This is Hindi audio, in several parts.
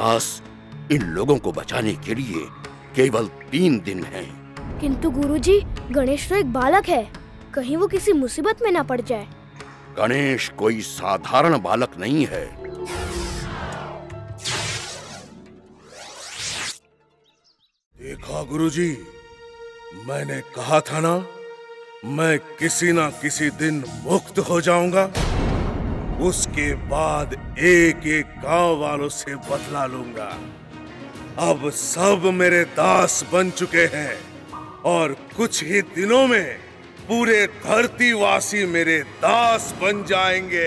पास इन लोगों को बचाने के लिए केवल 3 दिन हैं। किंतु गुरुजी, गणेश तो एक बालक है, कहीं वो किसी मुसीबत में ना पड़ जाए। गणेश कोई साधारण बालक नहीं है। देखा गुरुजी, मैंने कहा था ना, मैं किसी ना किसी दिन मुक्त हो जाऊंगा। उसके बाद एक एक गांव वालों से बदला लूंगा। अब सब मेरे दास बन चुके हैं और कुछ ही दिनों में पूरे धरतीवासी मेरे दास बन जाएंगे।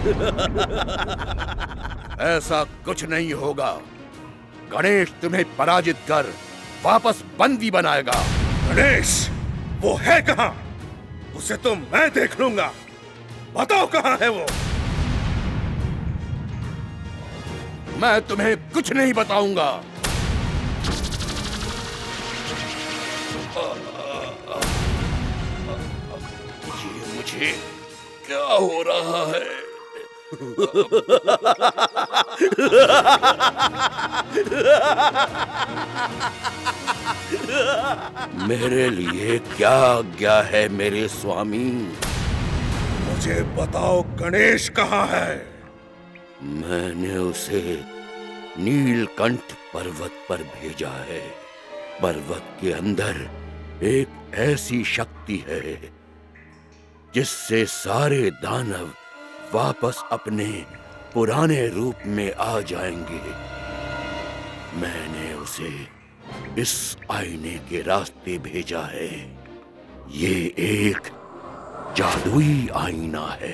ऐसा कुछ नहीं होगा। गणेश तुम्हें पराजित कर वापस बंदी बनाएगा। गणेश वो है कहाँ? उसे तो मैं देख लूंगा। बताओ कहाँ है वो? मैं तुम्हें कुछ नहीं बताऊंगा। ये मुझे क्या हो रहा है? मेरे लिए क्या आज्ञा है मेरे स्वामी? मुझे बताओ गणेश कहाँ है? मैंने उसे नीलकंठ पर्वत पर भेजा है। पर्वत के अंदर एक ऐसी शक्ति है जिससे सारे दानव वापस अपने पुराने रूप में आ जाएंगे। मैंने उसे इस आईने के रास्ते भेजा है। ये एक जादुई आईना है।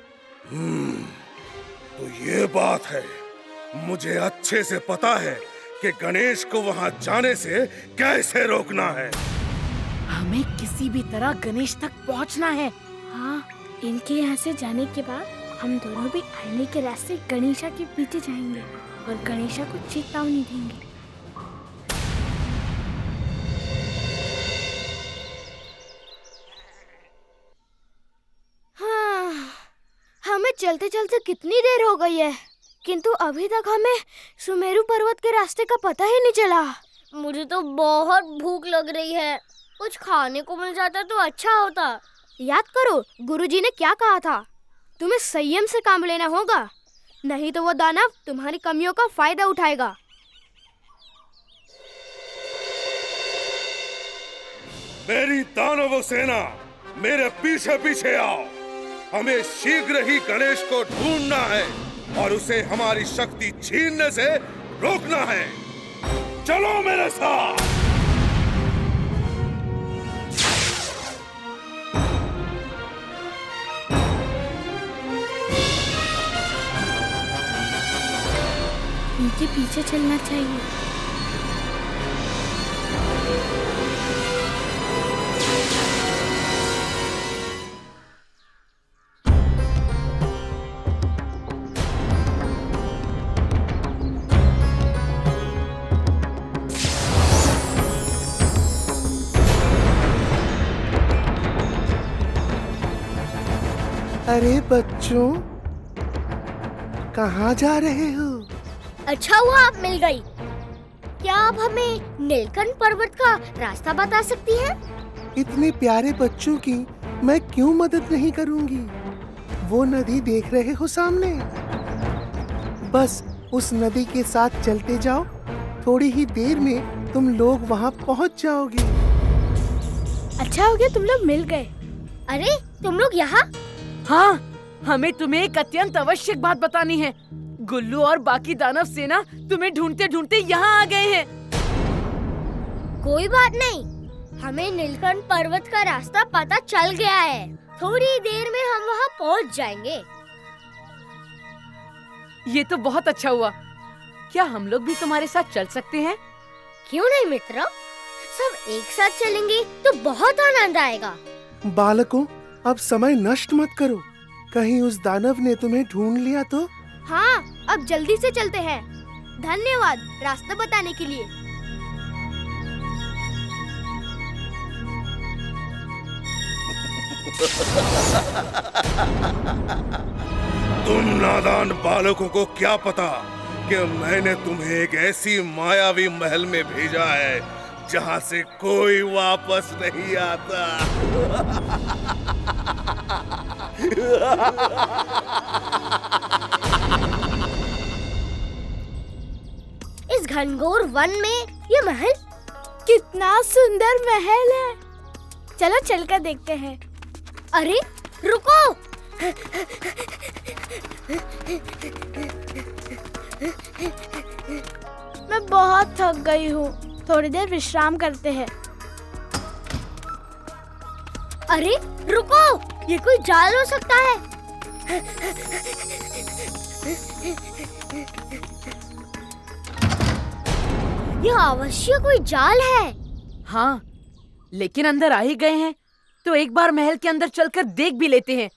तो ये बात है। मुझे अच्छे से पता है कि गणेश को वहां जाने से कैसे रोकना है। हमें किसी भी तरह गणेश तक पहुंचना है। हाँ, इनके यहाँ से जाने के बाद हम दोनों भी आईने के रास्ते गणेशा के पीछे जाएंगे और गणेशा को चेतावनी देंगे। हाँ, हमें चलते चलते कितनी देर हो गई है, किंतु अभी तक हमें सुमेरु पर्वत के रास्ते का पता ही नहीं चला। मुझे तो बहुत भूख लग रही है। कुछ खाने को मिल जाता तो अच्छा होता। याद करो, गुरुजी ने क्या कहा था, तुम्हें संयम से काम लेना होगा, नहीं तो वो दानव तुम्हारी कमियों का फायदा उठाएगा। मेरी दानव सेना, मेरे पीछे पीछे आओ। हमें शीघ्र ही गणेश को ढूंढना है और उसे हमारी शक्ति छीनने से रोकना है। चलो मेरे साथ। इनके पीछे चलना चाहिए। अरे बच्चों, कहाँ जा रहे हो? अच्छा हुआ आप मिल गई। क्या आप हमें नीलकंठ पर्वत का रास्ता बता सकती हैं? इतने प्यारे बच्चों की मैं क्यों मदद नहीं करूंगी? वो नदी देख रहे हो सामने? बस उस नदी के साथ चलते जाओ, थोड़ी ही देर में तुम लोग वहाँ पहुँच जाओगे। अच्छा हो गया तुम लोग मिल गए। अरे तुम लोग यहाँ? हाँ, हमें तुम्हें एक अत्यंत आवश्यक बात बतानी है। गुल्लू और बाकी दानव सेना तुम्हें ढूंढते ढूंढते यहाँ आ गए हैं। कोई बात नहीं, हमें नीलकंठ पर्वत का रास्ता पता चल गया है। थोड़ी देर में हम वहाँ पहुँच जाएंगे। ये तो बहुत अच्छा हुआ। क्या हम लोग भी तुम्हारे साथ चल सकते हैं? क्यों नहीं मित्रों, सब एक साथ चलेंगे तो बहुत आनंद आएगा। बालकों, अब समय नष्ट मत करो। कहीं उस दानव ने तुम्हें ढूंढ लिया तो? हाँ, अब जल्दी से चलते हैं। धन्यवाद रास्ता बताने के लिए। तुम नादान बालकों को क्या पता कि मैंने तुम्हें एक ऐसी मायावी महल में भेजा है जहां से कोई वापस नहीं आता। इस घनघोर वन में ये महल कितना सुंदर महल है। चलो चलकर देखते हैं। अरे रुको, मैं बहुत थक गई हूँ, थोड़ी देर विश्राम करते हैं। अरे रुको, ये कोई जाल हो सकता है। यह अवश्य कोई जाल है। हाँ, लेकिन अंदर आ ही गए हैं तो एक बार महल के अंदर चलकर देख भी लेते हैं।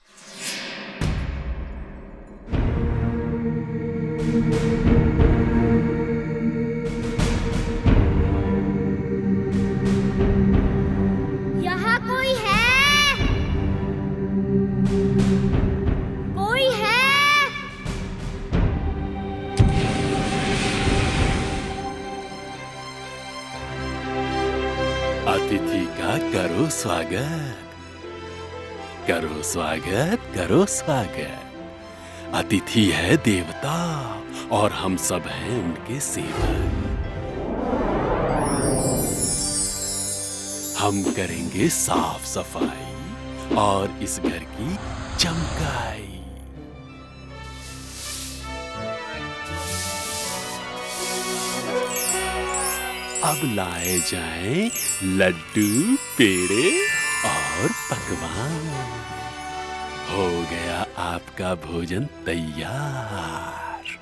यहाँ कोई है? कोई है? अतिथि का करो स्वागत, करो स्वागत, करो स्वागत। अतिथि है देवता और हम सब हैं उनके सेवक। हम करेंगे साफ सफाई और इस घर की चमकाई। अब लाए जाएं लड्डू, पेड़े और पकवान। हो गया आपका भोजन तैयार।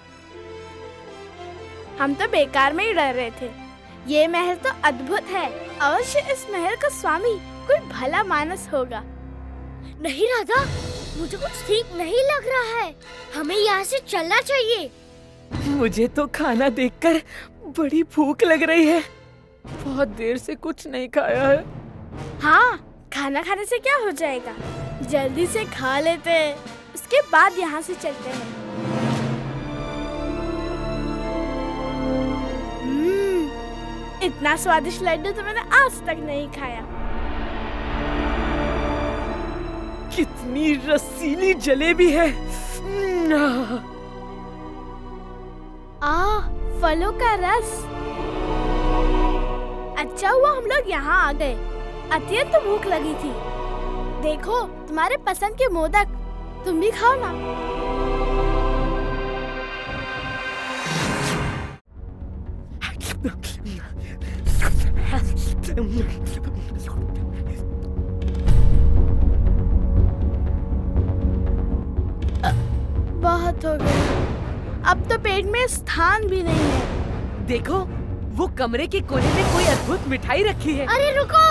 हम तो बेकार में ही डर रहे थे। ये महल तो अद्भुत है। अवश्य इस महल का स्वामी कोई भला मानस होगा। नहीं राधा, मुझे कुछ ठीक नहीं लग रहा है। हमें यहाँ से चलना चाहिए। मुझे तो खाना देखकर बड़ी भूख लग रही है। बहुत देर से कुछ नहीं खाया है। हाँ, खाना खाने से क्या हो जाएगा, जल्दी से खा लेते हैं, उसके बाद यहाँ से चलते हैं। इतना स्वादिष्ट लड्डू तो मैंने आज तक नहीं खाया। कितनी रसीली जलेबी है। फलों का रस। अच्छा हुआ हम लोग यहाँ आ गए। अत्यंत भूख लगी थी। देखो, तुम्हारे पसंद के मोदक, तुम भी खाओ ना। बहुत हो गया, अब तो पेट में स्थान भी नहीं है। देखो, वो कमरे के कोने में कोई अद्भुत मिठाई रखी है। अरे रुको,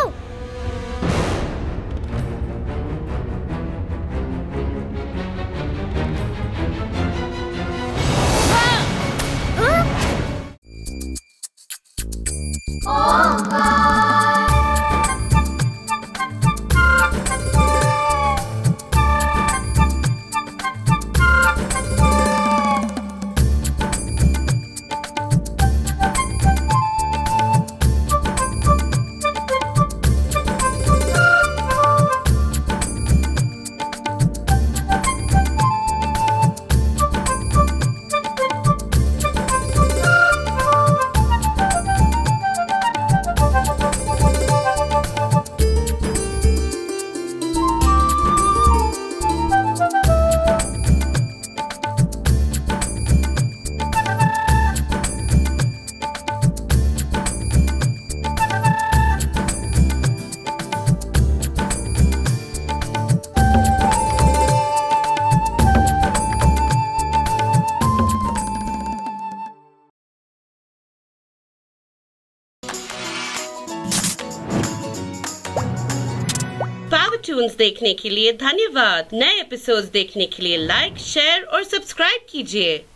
कार्टून्स देखने के लिए धन्यवाद। नए एपिसोड्स देखने के लिए लाइक, शेयर और सब्सक्राइब कीजिए।